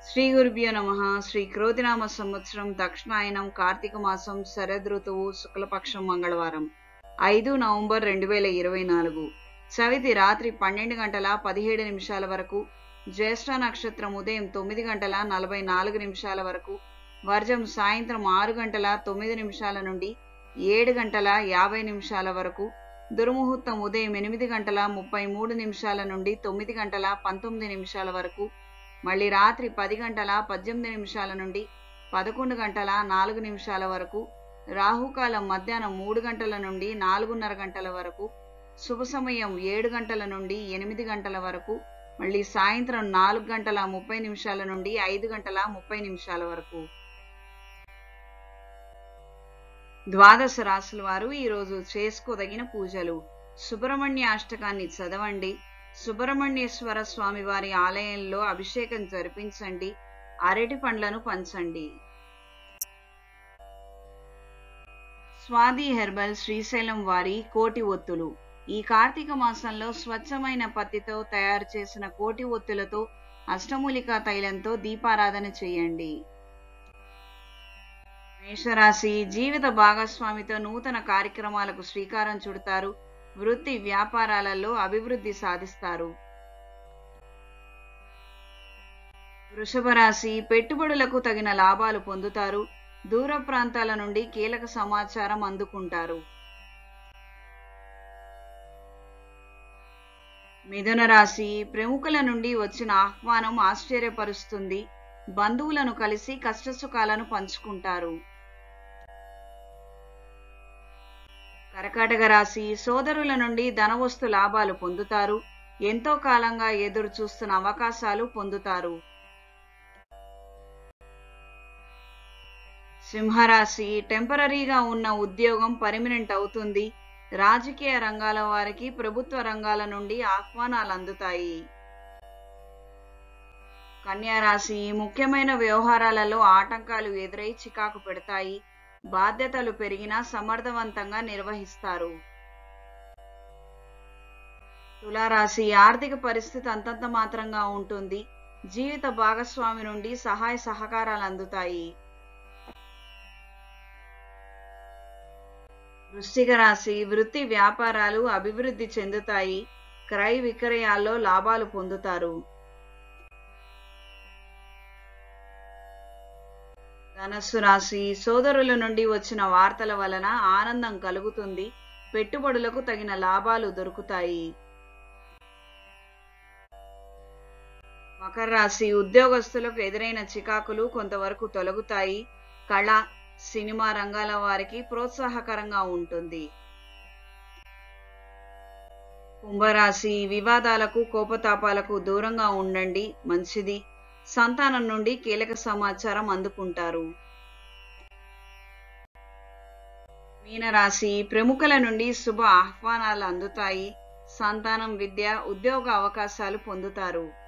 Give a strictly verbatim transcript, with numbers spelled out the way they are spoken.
శ్రీ గురుభ్యో నమః. శ్రీ క్రోధినామ సంవత్సరం దక్షిణాయనం కార్తీక మాసం శరద్ ఋతువు శుక్లపక్షం మంగళవారం ఐదు నవంబర్ రెండు వేల ఇరవై నాలుగు. చవితి రాత్రి పన్నెండు గంటల పదిహేడు నిమిషాల వరకు, జ్యేష్ఠ నక్షత్రం ఉదయం తొమ్మిది గంటల నలభై నాలుగు నిమిషాల వరకు, వర్జం సాయంత్రం ఆరు గంటల తొమ్మిది నిమిషాల నుండి ఏడు గంటల యాభై నిమిషాల వరకు, దుర్ముహూర్తం ఉదయం ఎనిమిది గంటల ముప్పై మూడు నిమిషాల నుండి తొమ్మిది గంటల పంతొమ్మిది నిమిషాల వరకు, మళ్ళీ రాత్రి పది గంటల పద్దెనిమిది నిమిషాల నుండి పదకొండు గంటల నాలుగు నిమిషాల వరకు, రాహుకాలం మధ్యాహ్నం మూడు గంటల నుండి నాలుగున్నర గంటల వరకు, శుభ సమయం ఏడు గంటల నుండి ఎనిమిది గంటల వరకు, మళ్ళీ సాయంత్రం నాలుగు గంటల ముప్పై నిమిషాల నుండి ఐదు గంటల ముప్పై నిమిషాల వరకు. ద్వాదశ రాశుల వారు ఈరోజు చేసుకోదగిన పూజలు. సుబ్రహ్మణ్య అష్టకాన్ని చదవండి. సుబ్రహ్మణ్యేశ్వర స్వామి వారి ఆలయంలో అభిషేకం జరిపించండి. అరటి పండ్లను పంచండి. స్వాతి హెర్బల్ శ్రీశైలం వారి కోటి ఒత్తులు. ఈ కార్తీక మాసంలో స్వచ్ఛమైన పత్తితో తయారు చేసిన కోటి ఒత్తులతో అష్టమూలికా తైలంతో దీపారాధన చేయండి. మేషరాశి, జీవిత భాగస్వామితో నూతన కార్యక్రమాలకు శ్రీకారం చుడతారు. వృత్తి వ్యాపారాలలో అభివృద్ధి సాధిస్తారు. వృషభ రాశి, పెట్టుబడులకు తగిన లాభాలు పొందుతారు. దూర ప్రాంతాల నుండి కీలక సమాచారం అందుకుంటారు. మిథున రాశి, ప్రముఖుల నుండి వచ్చిన ఆహ్వానం ఆశ్చర్యపరుస్తుంది. బంధువులను కలిసి కష్టసుఖాలను పంచుకుంటారు. కర్కాటక రాశి, సోదరుల నుండి ధనవస్తు లాభాలు పొందుతారు. ఎంతో కాలంగా ఎదురు చూస్తున్న అవకాశాలు పొందుతారు. సింహరాశి, టెంపరరీగా ఉన్న ఉద్యోగం పర్మనెంట్ అవుతుంది. రాజకీయ రంగాల వారికి ప్రభుత్వ రంగాల నుండి ఆహ్వానాలు అందుతాయి. కన్యా రాశి, ముఖ్యమైన వ్యవహారాలలో ఆటంకాలు ఎదురై చికాకు పెడతాయి. బాధ్యతలు పెరిగినా సమర్థవంతంగా నిర్వహిస్తారు. తులారాశి, ఆర్థిక పరిస్థితి అంతంత మాత్రంగా ఉంటుంది. జీవిత భాగస్వామి నుండి సహాయ సహకారాలు అందుతాయి. వృశ్చిక రాశి, వృత్తి వ్యాపారాలు అభివృద్ధి చెందుతాయి. క్రయ విక్రయాల్లో లాభాలు పొందుతారు. ధనస్సు రాశి, సోదరుల నుండి వచ్చిన వార్తల వలన ఆనందం కలుగుతుంది. పెట్టుబడులకు తగిన లాభాలు దొరుకుతాయి. మకర రాశి, ఉద్యోగస్తులకు ఎదురైన చికాకులు కొంతవరకు తొలగుతాయి. కళ, సినిమా రంగాల వారికి ప్రోత్సాహకరంగా ఉంటుంది. కుంభరాశి, వివాదాలకు కోపతాపాలకు దూరంగా ఉండండి, మంచిది. సంతానం నుండి కీలక సమాచారం అందుకుంటారు. మీనరాశి, ప్రముఖుల నుండి శుభ ఆహ్వానాలు అందుతాయి. సంతానం, విద్య, ఉద్యోగ అవకాశాలు పొందుతారు.